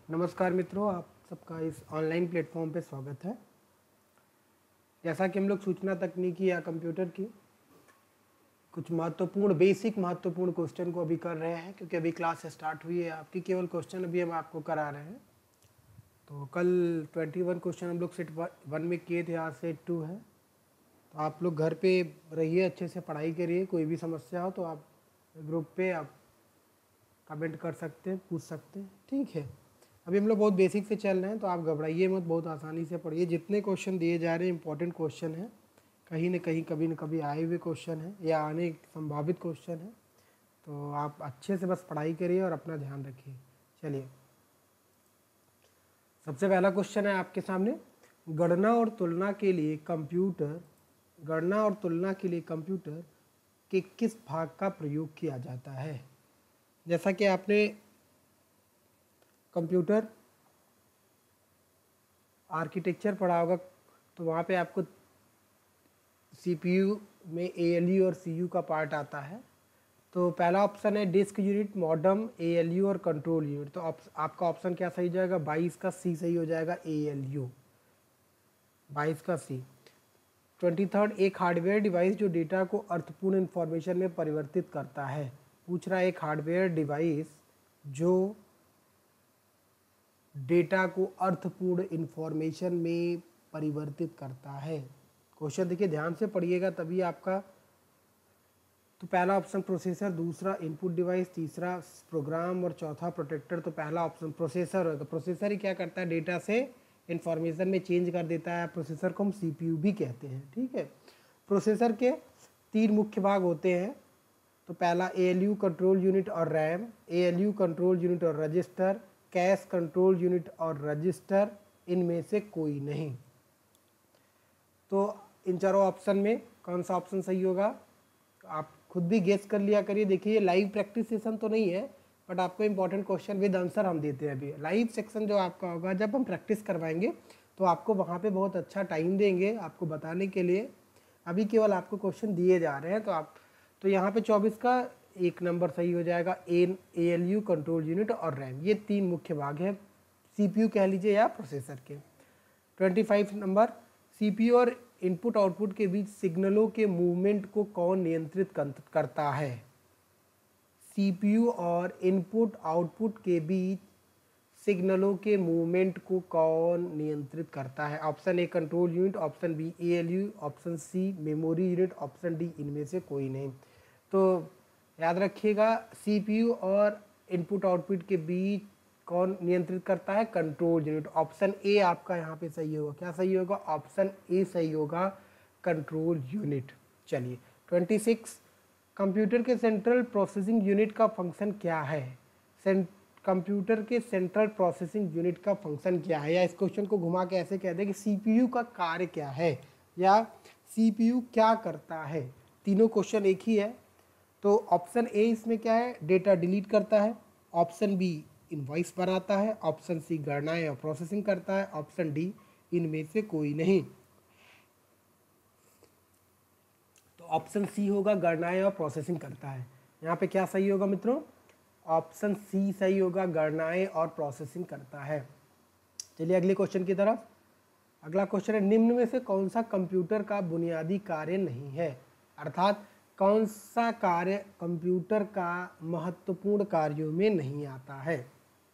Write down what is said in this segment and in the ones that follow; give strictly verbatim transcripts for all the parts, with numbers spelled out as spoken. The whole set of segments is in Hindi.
नमस्कार मित्रों, आप सबका इस ऑनलाइन प्लेटफॉर्म पे स्वागत है। जैसा कि हम लोग सूचना तकनीकी या कंप्यूटर की कुछ महत्वपूर्ण बेसिक महत्वपूर्ण क्वेश्चन को अभी कर रहे हैं, क्योंकि अभी क्लास स्टार्ट हुई है आपकी। केवल क्वेश्चन अभी हम आपको करा रहे हैं। तो कल इक्कीस क्वेश्चन हम लोग सेट वन में किए थे, आज सेट टू है। तो आप लोग घर पे रहिए, अच्छे से पढ़ाई करिए। कोई भी समस्या हो तो आप ग्रुप पे आप कमेंट कर सकते हैं, पूछ सकते हैं, ठीक है। अभी हम लोग बहुत बेसिक से चल रहे हैं, तो आप घबराइए मत, बहुत आसानी से पढ़िए। जितने क्वेश्चन दिए जा रहे हैं इंपॉर्टेंट क्वेश्चन हैं, कहीं ना कहीं कभी न कभी आए हुए क्वेश्चन हैं या आने संभावित क्वेश्चन हैं। तो आप अच्छे से बस पढ़ाई करिए और अपना ध्यान रखिए। चलिए, सबसे पहला क्वेश्चन है आपके सामने। गणना और तुलना के लिए कंप्यूटर गणना और तुलना के लिए कंप्यूटर के किस भाग का प्रयोग किया जाता है? जैसा कि आपने कंप्यूटर आर्किटेक्चर पढ़ा होगा, तो वहाँ पे आपको सीपीयू में एएलयू और सीयू का पार्ट आता है। तो पहला ऑप्शन है डिस्क यूनिट, मॉडम, एएलयू और कंट्रोल यूनिट। तो आप, आपका ऑप्शन क्या सही हो जाएगा? बाईस का सी सही हो जाएगा, एएलयू, बाईस का सी। ट्वेंटी थर्ड, एक हार्डवेयर डिवाइस जो डेटा को अर्थपूर्ण इंफॉर्मेशन में परिवर्तित करता है। पूछ रहा है एक हार्डवेयर डिवाइस जो डेटा को अर्थपूर्ण इंफॉर्मेशन में परिवर्तित करता है। क्वेश्चन देखिए, ध्यान से पढ़िएगा तभी आपका। तो पहला ऑप्शन प्रोसेसर, दूसरा इनपुट डिवाइस, तीसरा प्रोग्राम और चौथा प्रोटेक्टर। तो पहला ऑप्शन प्रोसेसर होगा। प्रोसेसर ही क्या करता है? डेटा से इंफॉर्मेशन में चेंज कर देता है। प्रोसेसर को हम सीपीयू भी कहते हैं, ठीक है। प्रोसेसर के तीन मुख्य भाग होते हैं। तो पहला एएलयू कंट्रोल यूनिट और रैम, एएलयू कंट्रोल यूनिट और रजिस्टर, कैश कंट्रोल यूनिट और रजिस्टर, इनमें से कोई नहीं। तो इन चारों ऑप्शन में कौन सा ऑप्शन सही होगा? आप खुद भी गेस कर लिया करिए। देखिए, लाइव प्रैक्टिस सेशन तो नहीं है, बट आपको इंपॉर्टेंट क्वेश्चन विद आंसर हम देते हैं। अभी लाइव सेक्शन जो आपका होगा, जब हम प्रैक्टिस करवाएंगे तो आपको वहाँ पे बहुत अच्छा टाइम देंगे आपको बताने के लिए। अभी केवल आपको क्वेश्चन दिए जा रहे हैं। तो आप तो यहाँ पे चौबीस का एक नंबर सही हो जाएगा। एन एएलयू कंट्रोल यूनिट और रैम, ये तीन मुख्य भाग हैं सीपीयू कह लीजिए या प्रोसेसर के। पच्चीस नंबर, सीपीयू और इनपुट आउटपुट के बीच सिग्नलों के मूवमेंट को कौन नियंत्रित करता है? सीपीयू और इनपुट आउटपुट के बीच सिग्नलों के मूवमेंट को कौन नियंत्रित करता है? Option A control unit, option B ALU, option C memory unit, option D इनमें से कोई नहीं। तो याद रखिएगा, सीपीयू और इनपुट आउटपुट के बीच कौन नियंत्रित करता है? Control unit. ऑप्शन ए आपका यहाँ पे सही होगा। क्या सही होगा? ऑप्शन ए सही होगा, कंट्रोल यूनिट। चलिए, छब्बीस, कंप्यूटर के सेंट्रल प्रोसेसिंग यूनिट का फंक्शन क्या है? कंप्यूटर के सेंट्रल प्रोसेसिंग यूनिट का फंक्शन क्या है? या इस क्वेश्चन को घुमा के ऐसे कह दे कि सीपीयू का कार्य क्या है, या सीपीयू क्या करता है। तीनों क्वेश्चन एक ही है। तो ऑप्शन ए इसमें क्या है? डेटा डिलीट करता है। ऑप्शन बी इनवॉइस बनाता है। ऑप्शन सी गणनाएं और प्रोसेसिंग करता है। ऑप्शन डी इनमें से कोई नहीं। तो ऑप्शन सी होगा, गणनाएं और प्रोसेसिंग करता है। यहाँ पे क्या सही होगा मित्रों? ऑप्शन सी सही होगा, गणनाएं और प्रोसेसिंग करता है। चलिए अगले क्वेश्चन की तरफ। अगला क्वेश्चन है, निम्न में से कौन सा कंप्यूटर का बुनियादी कार्य नहीं है? अर्थात कौन सा कार्य कंप्यूटर का महत्वपूर्ण कार्यों में नहीं आता है,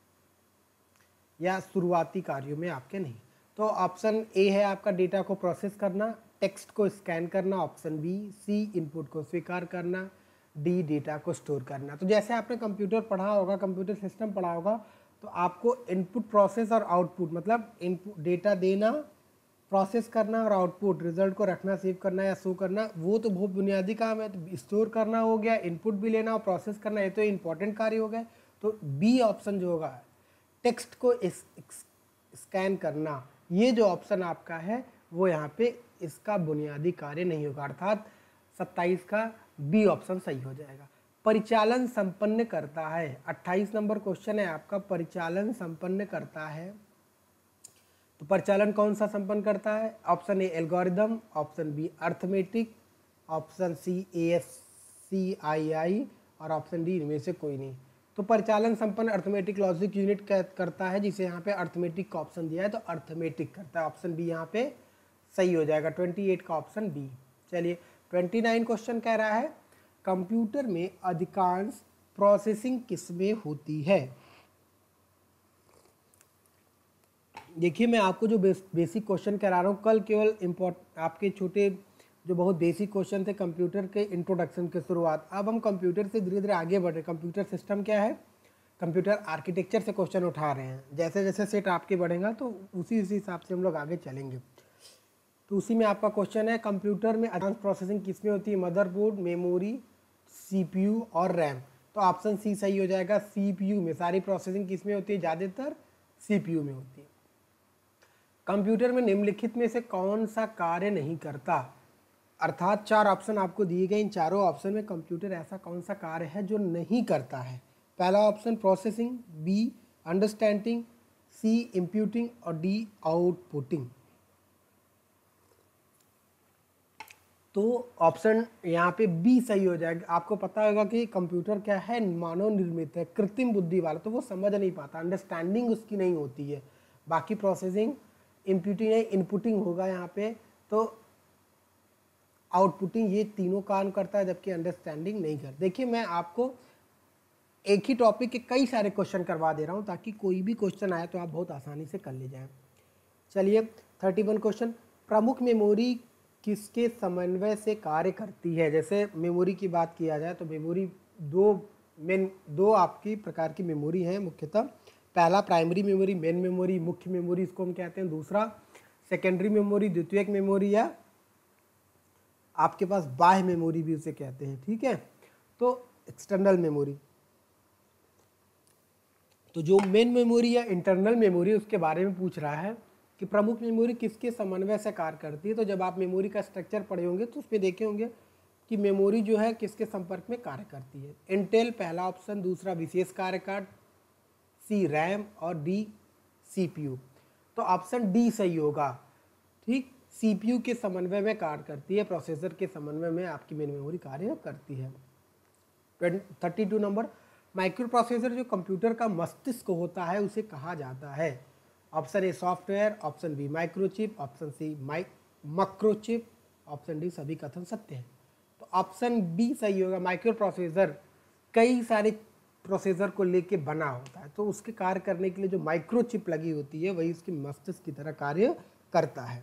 या शुरुआती कार्यों में आपके नहीं। तो ऑप्शन ए है आपका डेटा को प्रोसेस करना, टेक्स्ट को स्कैन करना। ऑप्शन बी, सी इनपुट को स्वीकार करना, डी डेटा को स्टोर करना। तो जैसे आपने कंप्यूटर पढ़ा होगा, कंप्यूटर सिस्टम पढ़ा होगा, तो आपको इनपुट प्रोसेस और आउटपुट, मतलब इनपुट डेटा देना, प्रोसेस करना और आउटपुट रिजल्ट को रखना, सेव करना या शो करना, वो तो बहुत बुनियादी काम है। तो स्टोर करना हो गया, इनपुट भी लेना और प्रोसेस करना, ये तो इंपॉर्टेंट कार्य हो गए। तो बी ऑप्शन जो होगा, टेक्स्ट को इस, इस, स्कैन करना, ये जो ऑप्शन आपका है वो यहाँ पे इसका बुनियादी कार्य नहीं होगा। अर्थात सत्ताईस का बी ऑप्शन सही हो जाएगा। परिचालन संपन्न करता है, अट्ठाईस नंबर क्वेश्चन है आपका, परिचालन संपन्न करता है। तो परिचालन कौन सा संपन्न करता है? Option A algorithm, option B arithmetic, option C A S C I I और ऑप्शन डी इनमें से कोई नहीं। तो परिचालन संपन्न अर्थमेटिक लॉजिक यूनिट करता है, जिसे यहाँ पे अर्थमेटिक का ऑप्शन दिया है तो अर्थमेटिक करता है। ऑप्शन बी यहाँ पे सही हो जाएगा, अट्ठाईस का ऑप्शन बी। चलिए उनतीस क्वेश्चन कह रहा है कंप्यूटर में अधिकांश प्रोसेसिंग किसमें होती है। देखिए मैं आपको जो बेस, बेसिक क्वेश्चन करा रहा हूँ, कल केवल इम्पोर्ट आपके छोटे जो बहुत बेसिक क्वेश्चन थे कंप्यूटर के इंट्रोडक्शन के शुरुआत, अब हम कंप्यूटर से धीरे धीरे आगे बढ़ रहे। कंप्यूटर सिस्टम क्या है, कंप्यूटर आर्किटेक्चर से क्वेश्चन उठा रहे हैं। जैसे जैसे सेट आपके बढ़ेगा तो उसी उसी हिसाब से हम लोग आगे चलेंगे। तो उसी में आपका क्वेश्चन है कंप्यूटर में अधिकांश प्रोसेसिंग किसमें होती है, मदरबोर्ड, मेमोरी, सीपीयू और रैम। तो ऑप्शन सी सही हो जाएगा, सीपीयू में सारी प्रोसेसिंग किसमें होती है, ज़्यादातर सीपीयू में होती है। कंप्यूटर में निम्नलिखित में से कौन सा कार्य नहीं करता, अर्थात चार ऑप्शन आपको दिए गए, इन चारों ऑप्शन में कंप्यूटर ऐसा कौन सा कार्य है जो नहीं करता है। पहला option processing, B understanding, C inputting और डी आउटपुटिंग। तो ऑप्शन यहाँ पे बी सही हो जाएगा। आपको पता होगा कि कंप्यूटर क्या है, मानव निर्मित है, कृत्रिम बुद्धि वाला, तो वो समझ नहीं पाता, अंडरस्टैंडिंग उसकी नहीं होती है। बाकी प्रोसेसिंग, इंप्यूटिंग है, इनपुटिंग होगा यहाँ पे, तो आउटपुटिंग, ये तीनों काम करता है, जबकि अंडरस्टैंडिंग नहीं करता। देखिए मैं आपको एक ही टॉपिक के कई सारे क्वेश्चन करवा दे रहा हूँ ताकि कोई भी क्वेश्चन आए तो आप बहुत आसानी से कर ले जाएं। चलिए इकतीस क्वेश्चन, प्रमुख मेमोरी किसके समन्वय से कार्य करती है। जैसे मेमोरी की बात किया जाए तो मेमोरी दो मेन दो आपकी प्रकार की मेमोरी है मुख्यतः। पहला प्राइमरी मेमोरी, मेन मेमोरी, मुख्य मेमोरी इसको हम कहते हैं। दूसरा सेकेंडरी मेमोरी, द्वितीयक मेमोरी, या आपके पास बाह्य मेमोरी भी उसे कहते हैं, ठीक है। तो एक्सटर्नल मेमोरी, तो जो मेन मेमोरी या इंटरनल मेमोरी उसके बारे में पूछ रहा है कि प्रमुख मेमोरी किसके समन्वय से कार्य करती है। तो जब आप मेमोरी का स्ट्रक्चर पढ़े होंगे तो उसमें देखे होंगे कि मेमोरी जो है किसके संपर्क में कार्य करती है। इंटेल पहला ऑप्शन, दूसरा विशेष कार्य कार्ड, सी रैम और डी सीपीयू। तो ऑप्शन डी सही होगा, ठीक। सीपीयू के समन्वय में कार्य करती है, प्रोसेसर के समन्वय में आपकी मेन मेमोरी कार्य करती है। बत्तीस नंबर, माइक्रो प्रोसेसर जो कंप्यूटर का मस्तिष्क होता है उसे कहा जाता है। Option A software, option B microchip, option C mic macrochip, option D सभी कथन सत्य हैं। तो ऑप्शन बी सही होगा। माइक्रो प्रोसेसर कई सारे प्रोसेसर को लेके बना होता है, तो उसके कार्य करने के लिए जो माइक्रोचिप लगी होती है वही उसके मस्तिष्क की तरह कार्य करता है।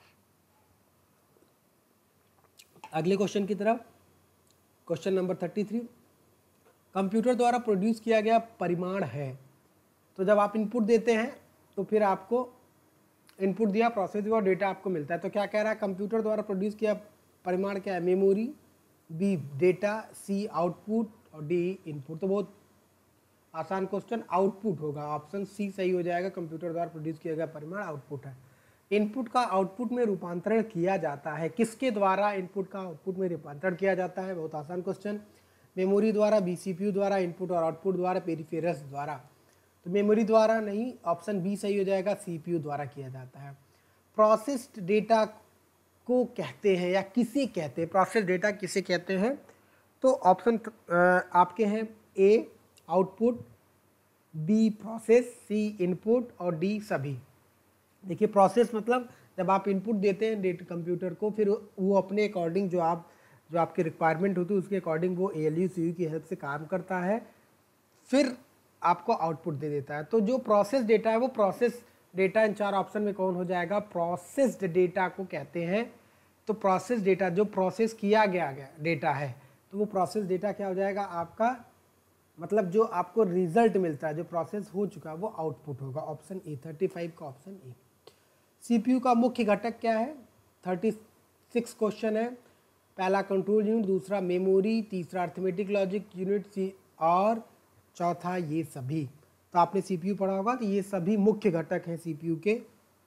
अगले क्वेश्चन की तरफ, क्वेश्चन नंबर तैंतीस, कंप्यूटर द्वारा प्रोड्यूस किया गया परिमाण है। तो जब आप इनपुट देते हैं तो फिर आपको इनपुट दिया, प्रोसेस हुआ, डेटा आपको मिलता है। तो क्या कह रहा है, कंप्यूटर द्वारा प्रोड्यूस किया परिमाण क्या है, memory, B data, C output और डी इनपुट। तो बहुत आसान क्वेश्चन, आउटपुट होगा, ऑप्शन सी सही हो जाएगा। कंप्यूटर द्वारा प्रोड्यूस किया गया परिमाण आउटपुट है। इनपुट का आउटपुट में रूपांतरण किया जाता है, किसके द्वारा इनपुट का आउटपुट में रूपांतरण किया जाता है, बहुत आसान क्वेश्चन। मेमोरी द्वारा, बी सीपीयू द्वारा, इनपुट और आउटपुट द्वारा, पेरिफेरल्स द्वारा। तो मेमोरी द्वारा नहीं, ऑप्शन बी सही हो जाएगा, सीपीयू द्वारा किया जाता है। प्रोसेस्ड डेटा को कहते हैं या किसे कहते हैं, प्रोसेस डेटा किसे कहते हैं। तो ऑप्शन आपके हैं A output, B process, C input और डी सभी। देखिए प्रोसेस मतलब जब आप इनपुट देते हैं डेटा कंप्यूटर को, फिर वो अपने अकॉर्डिंग जो आप जो आपकी रिक्वायरमेंट होती है उसके अकॉर्डिंग वो A L U C U की हेल्प से काम करता है, फिर आपको आउटपुट दे देता है। तो जो प्रोसेस डेटा है वो प्रोसेस डेटा, इन चार ऑप्शन में कौन हो जाएगा, प्रोसेस्ड डेटा को कहते हैं। तो प्रोसेस डेटा जो प्रोसेस किया गया गया डेटा है, तो वो प्रोसेस डेटा क्या हो जाएगा आपका, मतलब जो आपको रिजल्ट मिलता है, जो प्रोसेस हो चुका है वो आउटपुट होगा। ऑप्शन ए, पैंतीस का ऑप्शन ए। सीपीयू का मुख्य घटक क्या है, छत्तीस क्वेश्चन है। पहला कंट्रोल यूनिट, दूसरा मेमोरी, तीसरा अर्थमेटिक लॉजिक यूनिट, सी और चौथा ये सभी। तो आपने सीपीयू पढ़ा होगा कि ये सभी मुख्य घटक हैं सीपीयू के।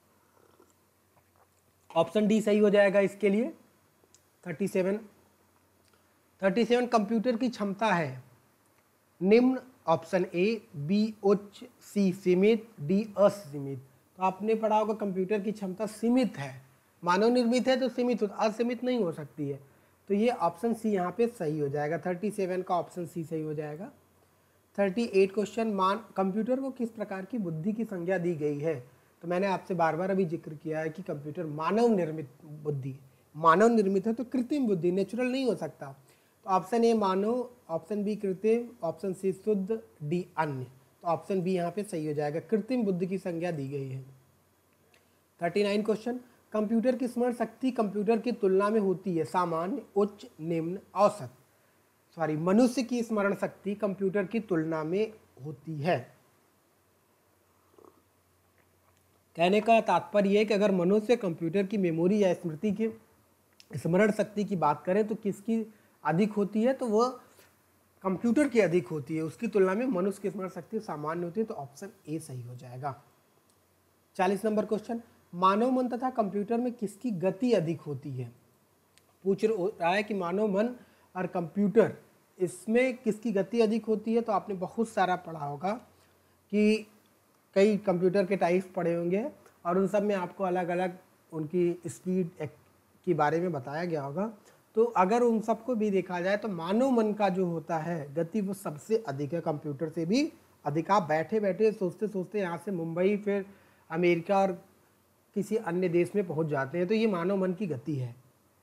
ऑप्शन डी सही हो जाएगा इसके लिए। सैंतीस सैंतीस कंप्यूटर की क्षमता है निम्न, ऑप्शन ए बी उच्च, सी सीमित, डी असीमित। तो आपने पढ़ा होगा कंप्यूटर की क्षमता सीमित है, मानव निर्मित है तो सीमित हो, असीमित नहीं हो सकती है। तो ये ऑप्शन सी यहाँ पे सही हो जाएगा। सैंतीस का ऑप्शन सी सही हो जाएगा। थर्टी एट क्वेश्चन, मान कंप्यूटर को किस प्रकार की बुद्धि की संज्ञा दी गई है। तो मैंने आपसे बार बार अभी जिक्र किया है कि कंप्यूटर मानव निर्मित बुद्धि, मानव निर्मित है तो कृत्रिम बुद्धि, नेचुरल नहीं हो सकता। तो ऑप्शन ए मानव, ऑप्शन बी कृत्रिम, ऑप्शन सी शुद्ध, डी अन्य। तो ऑप्शन बी यहाँ पे सही हो जाएगा, कृत्रिम बुद्धि की संज्ञा दी गई है। थर्टी नाइन क्वेश्चन, कंप्यूटर की स्मरण शक्ति कंप्यूटर की तुलना में होती है सामान्य, उच्च, निम्न, औसत। सॉरी, मनुष्य की स्मरण शक्ति कंप्यूटर की तुलना में होती है। कहने का तात्पर्य है कि अगर मनुष्य कंप्यूटर की मेमोरी या स्मृति की स्मरण शक्ति की बात करें तो किसकी अधिक होती है, तो वह कंप्यूटर की अधिक होती है, उसकी तुलना में मनुष्य की स्मरण शक्ति सामान्य होती है। तो ऑप्शन ए सही हो जाएगा। चालीस नंबर क्वेश्चन, मानव मन तथा कंप्यूटर में किसकी गति अधिक होती है। पूछ रहा है कि मानव मन और कंप्यूटर इसमें किसकी गति अधिक होती है। तो आपने बहुत सारा पढ़ा होगा कि कई कंप्यूटर के टाइप्स पढ़े होंगे और उन सब में आपको अलग अलग उनकी स्पीड के बारे में बताया गया होगा। तो अगर उन सबको भी देखा जाए तो मानव मन का जो होता है गति वो सबसे अधिक है, कंप्यूटर से भी अधिक। आप बैठे बैठे सोचते सोचते यहाँ से मुंबई फिर अमेरिका और किसी अन्य देश में पहुँच जाते हैं, तो ये मानव मन की गति है।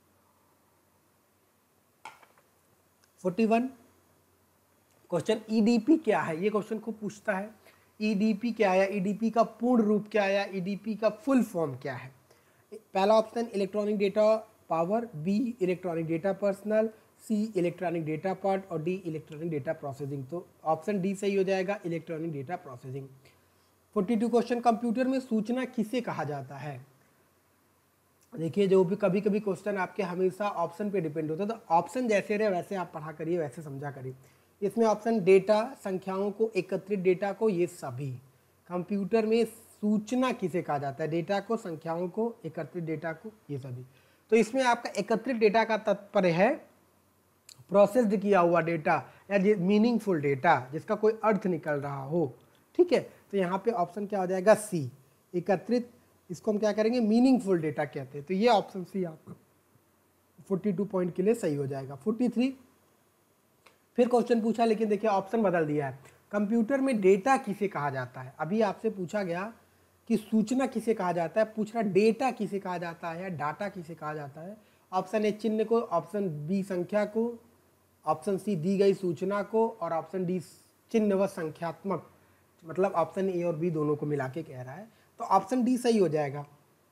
फोर्टी वन क्वेश्चन, ईडीपी क्या है। ये क्वेश्चन खूब पूछता है, ईडीपी क्या है, ईडीपी का पूर्ण रूप क्या है, ईडीपी का फुल फॉर्म क्या है। पहला option electronic data power, B electronic data personal, C electronic data part और डी इलेक्ट्रॉनिक डेटा प्रोसेसिंग। तो ऑप्शन डी सही हो जाएगा, electronic data processing. Forty two question, computer में सूचना किसे कहा जाता है। देखिए, जो भी कभी कभी क्वेश्चन आपके हमेशा ऑप्शन पे डिपेंड होता है, तो ऑप्शन जैसे रहे वैसे आप पढ़ा करिए, वैसे समझा करिए। इसमें ऑप्शन डेटा, संख्याओं को, एकत्रित डेटा को, ये सभी। कंप्यूटर में सूचना किसे कहा जाता है, डेटा को, संख्याओं को, एकत्रित डेटा को, ये सभी। तो इसमें आपका एकत्रित डेटा का तात्पर्य है प्रोसेस्ड किया हुआ डेटा या मीनिंगफुल डेटा जिसका कोई अर्थ निकल रहा हो। ठीक है, तो यहाँ पे ऑप्शन क्या हो जाएगा, सी एकत्रित। इसको हम क्या करेंगे, मीनिंगफुल डेटा कहते हैं। तो ये ऑप्शन सी आपका फोर्टी टू पॉइंट के लिए सही हो जाएगा। फोर्टी थ्री फिर क्वेश्चन पूछा, लेकिन देखिए ऑप्शन बदल दिया है। कंप्यूटर में डेटा किसे कहा जाता है। अभी आपसे पूछा गया कि सूचना किसे कहा जाता है, पूछ रहा डेटा किसे कहा जाता है या डाटा किसे कहा जाता है। ऑप्शन ए चिन्ह को, ऑप्शन बी संख्या को, ऑप्शन सी दी गई सूचना को और ऑप्शन डी चिन्ह व संख्यात्मक, मतलब ऑप्शन ए और बी दोनों को मिला के कह रहा है। तो ऑप्शन डी सही हो जाएगा।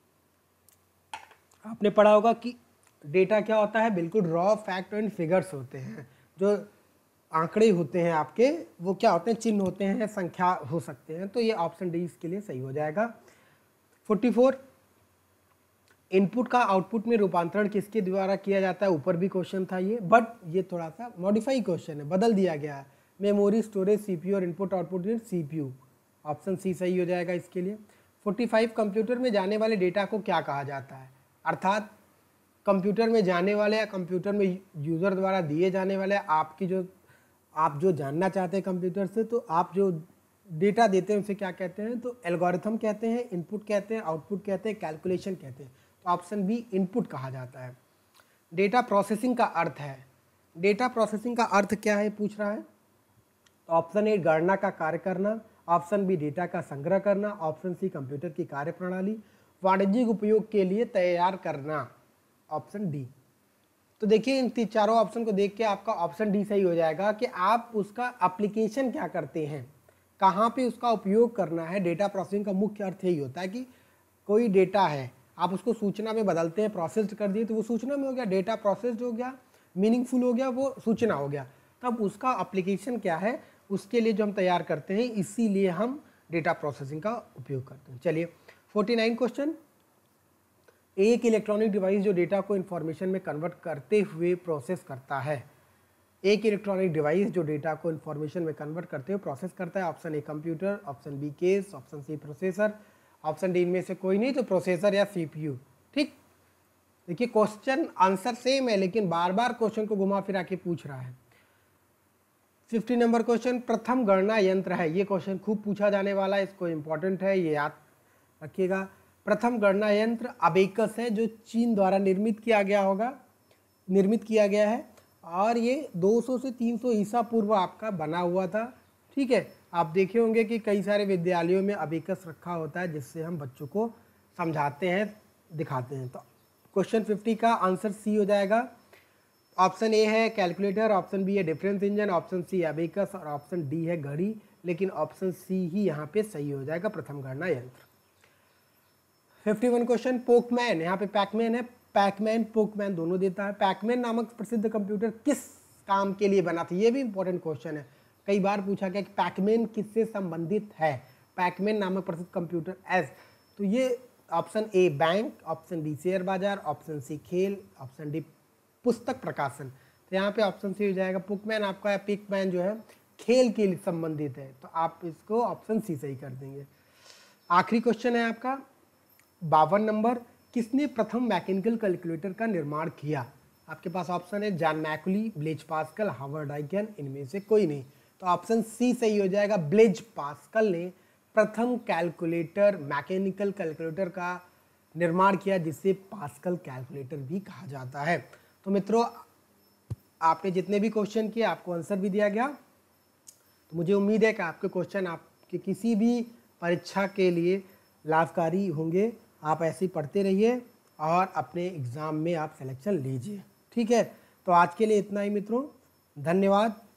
आपने पढ़ा होगा कि डेटा क्या होता है, बिल्कुल रॉ फैक्ट एंड फिगर्स होते हैं, जो आंकड़े होते हैं आपके, वो क्या होते हैं, चिन्ह होते हैं, संख्या हो सकते हैं। तो ये ऑप्शन डी इसके लिए सही हो जाएगा। फोर्टी फोर इनपुट का आउटपुट में रूपांतरण किसके द्वारा किया जाता है। ऊपर भी क्वेश्चन था ये, बट ये थोड़ा सा मॉडिफाई क्वेश्चन है, बदल दिया गया है। मेमोरी, स्टोरेज, सीपीयू और इनपुट आउटपुट में सीपीयू। ऑप्शन सी सही हो जाएगा इसके लिए। फोर्टी फाइव कंप्यूटर में जाने वाले डेटा को क्या कहा जाता है। अर्थात कंप्यूटर में जाने वाले या कंप्यूटर में यूज़र द्वारा दिए जाने वाले आपकी जो आप जो जानना चाहते हैं कंप्यूटर से, तो आप जो डेटा देते हैं उसे क्या कहते हैं, तो एल्गोरिथम कहते हैं, इनपुट कहते हैं, आउटपुट कहते हैं, कैलकुलेशन कहते हैं। तो ऑप्शन बी इनपुट कहा जाता है। डेटा प्रोसेसिंग का अर्थ है, डेटा प्रोसेसिंग का अर्थ क्या है पूछ रहा है। तो ऑप्शन ए गणना का कार्य करना, ऑप्शन बी डेटा का संग्रह करना, ऑप्शन सी कंप्यूटर की कार्यप्रणाली वाणिज्यिक उपयोग के लिए तैयार करना, ऑप्शन डी। तो देखिए इन तीन चारों ऑप्शन को देख के आपका ऑप्शन डी सही हो जाएगा कि आप उसका एप्लीकेशन क्या करते हैं, कहाँ पे उसका उपयोग करना है। डेटा प्रोसेसिंग का मुख्य अर्थ यही होता है कि कोई डेटा है, आप उसको सूचना में बदलते हैं, प्रोसेस्ड कर दिए तो वो सूचना में हो गया, डेटा प्रोसेस्ड हो गया, मीनिंगफुल हो गया, वो सूचना हो गया। तब उसका एप्लीकेशन क्या है, उसके लिए जो हम तैयार करते हैं, इसीलिए हम डेटा प्रोसेसिंग का उपयोग करते हैं। चलिए फोर्टी नाइन क्वेश्चन, एक इलेक्ट्रॉनिक डिवाइस जो डेटा को इन्फॉर्मेशन में कन्वर्ट करते हुए प्रोसेस करता है। एक इलेक्ट्रॉनिक डिवाइस जो डेटा को इन्फॉर्मेशन में कन्वर्ट करते हुए प्रोसेस करता है। Option A computer, option B case, option C processor, option D इनमें से कोई नहीं, तो प्रोसेसर या सीपीयू। ठीक, देखिए क्वेश्चन आंसर सेम है लेकिन बार बार क्वेश्चन को घुमा फिरा के पूछ रहा है। फिफ्टी नंबर क्वेश्चन, प्रथम गणना यंत्र है। ये क्वेश्चन खूब पूछा जाने वाला है, इसको इम्पोर्टेंट है, ये याद रखिएगा। प्रथम गणना यंत्र अबेकस है, जो चीन द्वारा निर्मित किया गया होगा, निर्मित किया गया है और ये दो सौ से तीन सौ ईसा पूर्व आपका बना हुआ था। ठीक है, आप देखे होंगे कि कई सारे विद्यालयों में अबेकस रखा होता है जिससे हम बच्चों को समझाते हैं, दिखाते हैं। तो क्वेश्चन फिफ्टी का आंसर सी हो जाएगा। ऑप्शन ए है कैलकुलेटर, ऑप्शन बी है difference engine, option C abacus और ऑप्शन डी है घड़ी, लेकिन ऑप्शन सी ही यहाँ पे सही हो जाएगा, प्रथम गणना यंत्र। फिफ्टी वन क्वेश्चन पोकमैन, यहाँ पे पैकमैन है, पैकमैन पोकमैन दोनों देता है। पैकमैन नामक प्रसिद्ध कंप्यूटर किस काम के लिए बना था, ये भी इंपॉर्टेंट क्वेश्चन है, कई बार पूछा गया कि पैकमैन किससे संबंधित है, पैकमैन नामक प्रसिद्ध कंप्यूटर एस, तो ये option A bank, option B share बाजार, ऑप्शन सी खेल, ऑप्शन डी पुस्तक प्रकाशन। तो यहाँ पे ऑप्शन सी हो जाएगा पुकमैन, आपका पिकमैन जो है खेल के लिए संबंधित है, तो आप इसको ऑप्शन सी सही कर देंगे। आखिरी क्वेश्चन है आपका बावन नंबर, किसने प्रथम मैकेनिकल कैलकुलेटर का निर्माण किया? आपके पास ऑप्शन है John Mauchly, Blaise Pascal, Harvard Aiken, इनमें से कोई नहीं, तो ऑप्शन सी सही हो जाएगा। ब्लेज पास्कल ने प्रथम कैलकुलेटर, मैकेनिकल कैलकुलेटर का निर्माण किया, जिसे पास्कल कैलकुलेटर भी कहा जाता है। तो मित्रों, आपने जितने भी क्वेश्चन किए आपको आंसर भी दिया गया, तो मुझे उम्मीद है कि आपके क्वेश्चन आपके किसी भी परीक्षा के लिए लाभकारी होंगे। आप ऐसे ही पढ़ते रहिए और अपने एग्ज़ाम में आप सिलेक्शन लीजिए। ठीक है, तो आज के लिए इतना ही मित्रों, धन्यवाद।